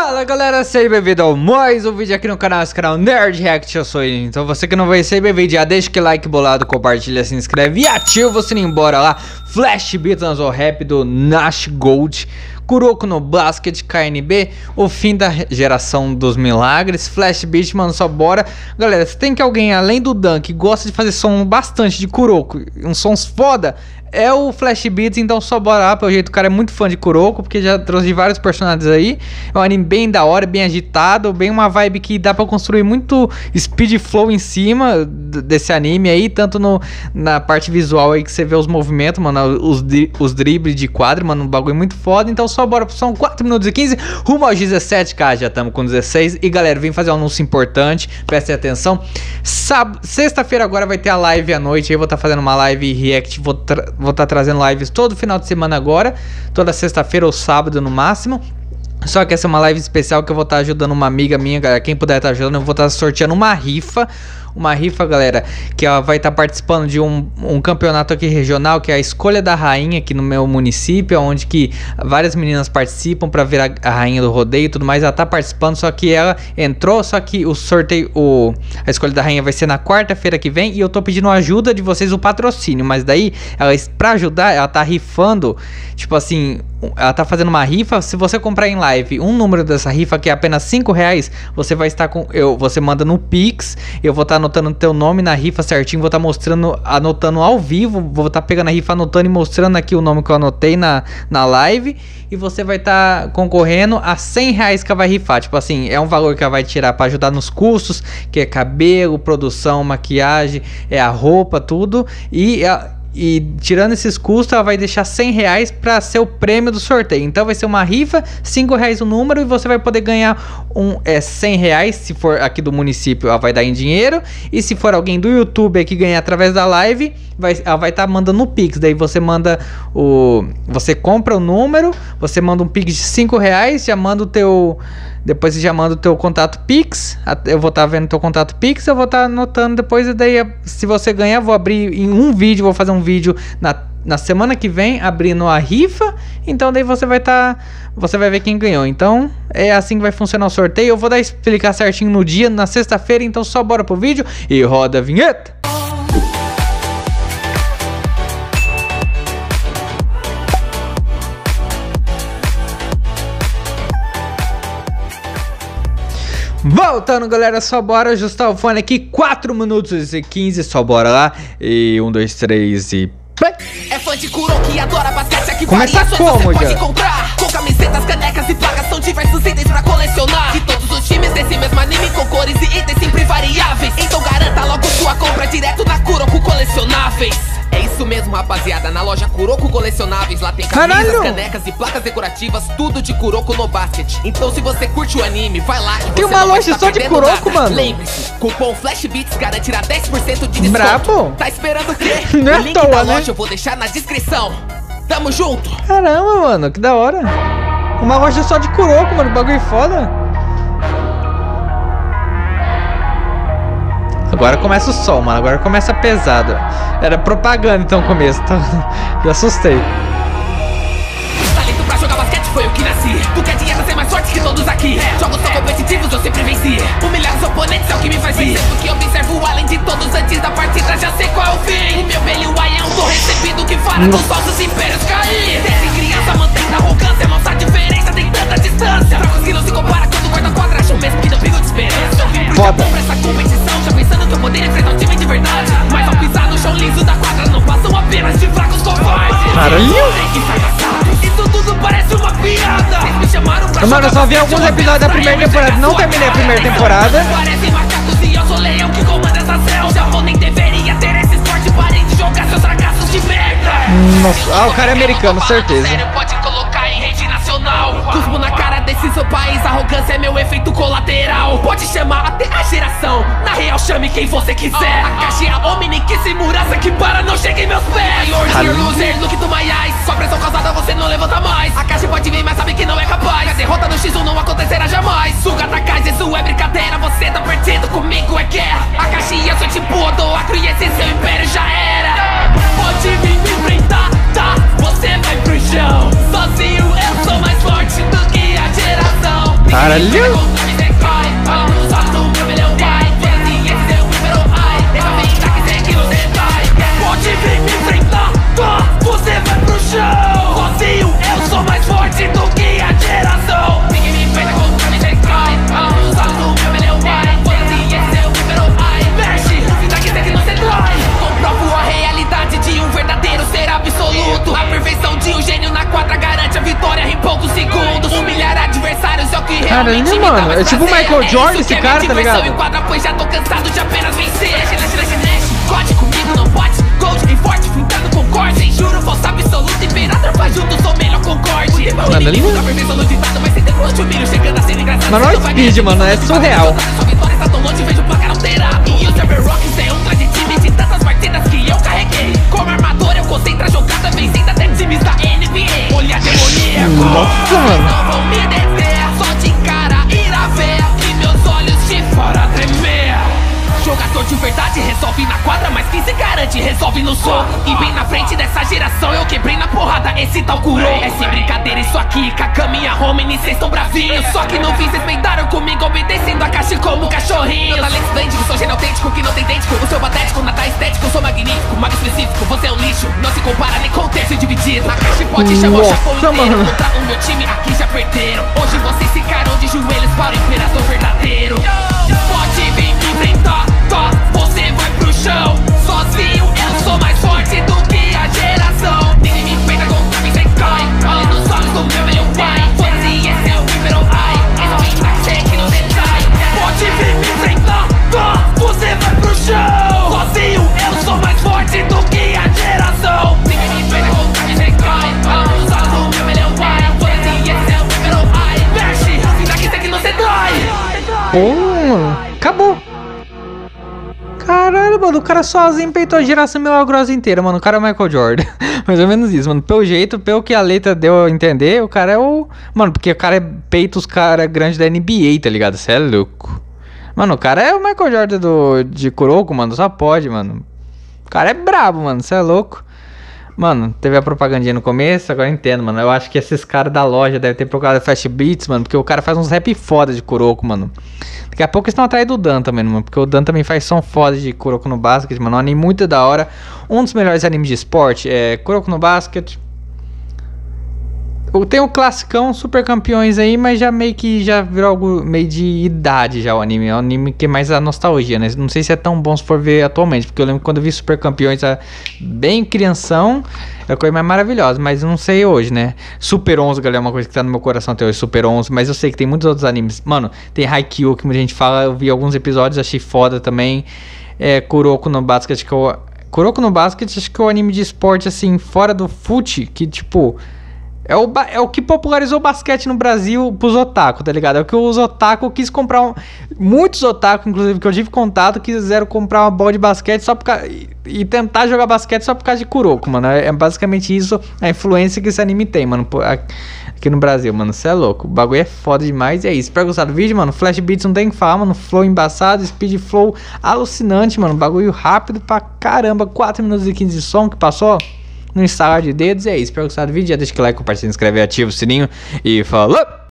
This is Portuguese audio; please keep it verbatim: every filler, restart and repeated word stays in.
Fala galera, seja bem-vindo a mais um vídeo aqui no canal, esse canal Nerd React, eu sou ele. Então você que não vai ser bem-vindo, já deixa aquele like bolado, compartilha, se inscreve e ativa o sininho, bora lá. Flash Beatles ou rap do Nash Gold, Kuroko no Basket, K N B, o fim da geração dos milagres, Flash Beat, mano, só bora. Galera, se tem que alguém além do Dan que gosta de fazer som bastante de Kuroko, uns sons foda, é o Flash Beats, então só bora lá. Pelo jeito o cara é muito fã de Kuroko, porque já trouxe vários personagens aí. É um anime bem da hora, bem agitado, bem uma vibe que dá pra construir muito speed flow em cima desse anime aí, tanto no, na parte visual aí que você vê os movimentos, mano, os, os dribles de quadro, mano, um bagulho muito foda. Então só bora, são quatro minutos e quinze, rumo aos dezessete k, já estamos com dezesseis. E galera, vem fazer um anúncio importante, prestem atenção. Sexta-feira agora vai ter a live à noite, aí vou estar tá fazendo uma live react, vou Vou estar tá trazendo lives todo final de semana agora, toda sexta-feira ou sábado no máximo. Só que essa é uma live especial que eu vou estar tá ajudando uma amiga minha, galera. Quem puder estar tá ajudando, eu vou estar tá sorteando uma rifa. Uma rifa, galera, que ela vai estar tá participando de um, um campeonato aqui regional, que é a Escolha da Rainha aqui no meu município, onde que várias meninas participam para ver a, a rainha do rodeio e tudo mais. Ela tá participando, só que ela entrou, só que o sorteio, o, a Escolha da Rainha vai ser na quarta-feira que vem, e eu tô pedindo ajuda de vocês, o patrocínio, mas daí, ela, pra ajudar, ela tá rifando, tipo assim, ela tá fazendo uma rifa. Se você comprar em live um número dessa rifa, que é apenas cinco reais, você vai estar com, eu, você manda no Pix, eu vou estar tá anotando o teu nome na rifa certinho, vou estar tá mostrando, anotando ao vivo, vou estar tá pegando a rifa, anotando e mostrando aqui o nome que eu anotei na, na live, e você vai estar tá concorrendo a cem reais que ela vai rifar. Tipo assim, é um valor que ela vai tirar para ajudar nos custos, que é cabelo, produção, maquiagem, é a roupa, tudo, e a, E tirando esses custos, ela vai deixar cem reais para ser o prêmio do sorteio. Então vai ser uma rifa, cinco reais o número, e você vai poder ganhar um, é, cem reais. Se for aqui do município, ela vai dar em dinheiro. E se for alguém do YouTube aqui ganhar através da live, vai, ela vai estar tá mandando no Pix. Daí você manda o... Você compra o número, você manda um Pix de cinco reais, já manda o teu... Depois você já manda o teu contato Pix. Eu vou estar tá vendo o teu contato Pix, eu vou estar tá anotando depois. E daí, se você ganhar, eu vou abrir em um vídeo, vou fazer um vídeo na, na semana que vem, abrindo a rifa. Então daí você vai estar, tá, você vai ver quem ganhou. Então é assim que vai funcionar o sorteio. Eu vou dar explicar certinho no dia, na sexta-feira. Então só bora pro vídeo e roda a vinheta. Voltando, galera, só bora ajustar o fone aqui, quatro minutos e quinze, só bora lá. E um, dois, três e... É fã de Kuroko que adora basquete, aqui começa como, você já? Pode comprar com camisetas, canecas e placas, são diversos itens pra colecionar. De todos os times desse mesmo anime, com cores e itens sempre variáveis. Então garanta logo sua compra direto na Kuroko Colecionáveis. É isso mesmo, rapaziada, na loja Kuroko Colecionáveis, lá tem camisas, Caralho! canecas e placas decorativas, tudo de Kuroko no Basket. Então se você curte o anime, vai lá que tem você uma não loja vai só de Kuroko, nada. mano. Lembre-se, cupom FlashBeats garantirá dez por cento de desconto. Brabo! Tá esperando o quê? Não é O link toa, da né? loja eu vou deixar na descrição. Tamo junto! Caramba, mano, que da hora. Uma loja só de Kuroko, mano, bagulho foda. Agora começa o som, mano, agora começa pesado. Era propaganda então no começo, tá? Já assustei. Talento pra jogar basquete foi o que nasci. Tu quer dinheiro, ser mais forte que todos aqui. Jogos tão competitivos, eu sempre venci. Humilhar os oponentes é o que me faz ir. Porque observo além de todos antes da partida, já sei qual é o fim. O meu velho Aião, tô recebido que fora dos falsos impérios cair. Desde criança mantém a arrogância, nossa diferença tem tanta distância. Fracos que não se compara quando corta quadra, acho mesmo que não pingo de esperança. Eu vim pro Japão pra essa competição, já pensando que eu poderia enfrentar um time de verdade. Mas ao pisar no chão liso da quadra, não passam apenas de fracos covardes. Caralho! Isso tudo parece uma piada. Vocês me chamaram pra Mano, eu só vi alguns episódios da primeira temporada, não terminei a primeira temporada. Parecem macacos e eu sou leão que comanda essa selva. O Japão nem deveria ter esse esporte, parem de jogar seus fracassos de merda. Nossa, ah, o cara é americano, certeza. Sério, pode colocar em rede nacional. Cuspo na cara desse seu país, arrogância é meu efeito colateral. Pode chamar até a geração, na real chame quem você quiser. A caixa é a Omni que se muraça que para não chega em meus pés. Lord, loser, look to my eyes. Com a pressão causada você não levanta mais. A caixa pode vir, mas sabe que não é capaz. A derrota no X um não acontecerá jamais. Suga Takais, isso é brincadeira. Você tá perdido, comigo é guerra. A caixa e eu sou tipo Odoacro e esse seu império já era. Pode vir me enfrentar, tá? Você vai pro chão. Sozinho eu sou mais forte do que a geração. Caralho! Pode vir me enfrentar, você vai pro chão. Sozinho eu sou mais forte do que a geração. Ninguém me enfrenta contra mim, você cai. Fala nos olhos do meu melhor pai. Foda-se, esse é o primeiro ai. Mexe, se dá quiser que não se dói. Comprovo a realidade de um verdadeiro ser absoluto. A perfeição de um gênio na quadra garante a vitória em poucos segundos. Humilhar adversários é o que realmente me dá mano, mais é tipo o prazer. Michael Jordan É esse isso que cara, é tá minha ligado? diversão em quadra, pois já tô cansado de apenas vencer. Mexe, mexe, mexe, mexe. Pode comigo, não pode. Gold bem forte, pintando concorde. Juro, falso absoluto, imperador faz junto, sou melhor concorde. O inimigo da perfeição no ditado, mas sem ter plot, humilho chegando a ser engraçado. Mano, olha o speed, mano, é surreal. Sua vitória está tão longe, vejo o placar alterar. E o Server Rocks é um grande time de tantas partidas que eu carreguei. Como armador, eu concentro a jogada, vencendo até times da N B A. Olha demoníaco, nossa, mano. não vão me deter. Só de cara irá ver que meus olhos de fora tremer. Jogador de verdade resolve na quadra, mas quem se garante resolve no soco. E bem na frente dessa geração eu quebrei na porrada esse tal curou. É sem brincadeira isso aqui, Kakami e a Homem, cês tão bravinhos. Só que não fiz, respeitaram comigo, obedecendo a caixa como cachorrinho. Meu talento esplêndido, sou gênio autêntico que não tem idêntico. O seu patético, nada estético, eu sou magnífico. Mago específico, você é um lixo, não se compara nem com o terço dividido. A caixa pode chamar o chapão inteiro, contra o meu time aqui já perderam. Hoje vocês ficaram de joelhos para o imperador verdadeiro. Pode vir me enfrentar, tá? Você vai pro chão. Sozinho eu sou mais forte do que a geração. Ninguém me enfrenta contra mim, cê cai. Olha nos olhos do meu meu pai. Foda-se, esse é o primeiro ai. Esse é o ataque, sei que não detrai. Pode vir me enfrentar, tá? Você vai pro chão. Sozinho eu sou mais forte do que a geração. Ninguém me enfrenta contra mim, cê cai. Olha nos olhos do meu melhor pai. Foda-se, esse é o primeiro ai. Mexe, se daqui sei que não se dói. Pô, mano, acabou. Caralho, mano, o cara sozinho peitou a geração milagrosa inteira, mano. O cara é o Michael Jordan. Mais ou menos isso, mano. Pelo jeito, pelo que a letra deu a entender, o cara é o... Mano, porque o cara é peita os caras grandes da N B A, tá ligado? Cê é louco. Mano, o cara é o Michael Jordan do... de Kuroko, mano. Só pode, mano. O cara é brabo, mano. Cê é louco. Mano, teve a propagandinha no começo, agora eu entendo, mano. Eu acho que esses caras da loja devem ter procurado Flash Beats, mano. Porque o cara faz uns rap foda de Kuroko, mano. Daqui a pouco eles estão atrás do Dan também, mano. Porque o Dan também faz som foda de Kuroko no Basket, mano. Um anime muito da hora. Um dos melhores animes de esporte é Kuroko no Basket. Tem o classicão Super Campeões aí, mas já meio que já virou algo meio de idade já o anime. É um anime que é mais a nostalgia, né? Não sei se é tão bom se for ver atualmente, porque eu lembro quando eu vi Super Campeões bem crianção, é a coisa mais maravilhosa, mas não sei hoje, né? Super onze, galera, é uma coisa que tá no meu coração até hoje, Super onze, mas eu sei que tem muitos outros animes. Mano, tem Haikyuu, que muita gente fala, eu vi alguns episódios, achei foda também. É, Kuroko no Basket, que eu... Kuroko no Basket, acho que é o anime de esporte, assim, fora do fute, que tipo... É o, é o que popularizou o basquete no Brasil pros otaku, tá ligado? É o que os otaku quis comprar. Um, muitos otaku, inclusive, que eu tive contato, quiseram comprar uma bola de basquete só por causa, e, e tentar jogar basquete só por causa de Kuroko, mano. É, é basicamente isso, a influência que esse anime tem, mano. Aqui no Brasil, mano. Cê é louco. O bagulho é foda demais e é isso. Espero que gostar do vídeo, mano. Flash Beats não tem que falar, mano. Flow embaçado, speed flow alucinante, mano. Bagulho rápido pra caramba. quatro minutos e quinze de som que passou no instalar de dedos. É isso, espero que gostar do vídeo, já deixa o like, compartilha, se inscreve, ativa o sininho e falou!